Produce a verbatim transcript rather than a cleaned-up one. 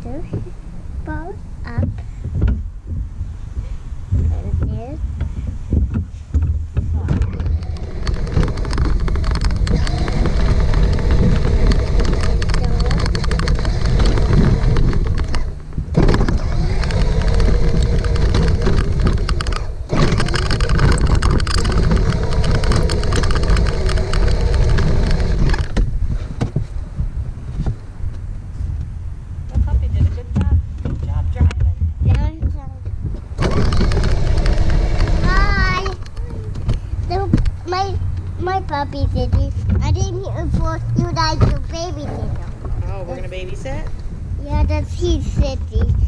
this ball up. And this. My puppy city. I didn't here for you guys to babysit. Oh, we're gonna babysit? Yeah, that's his city.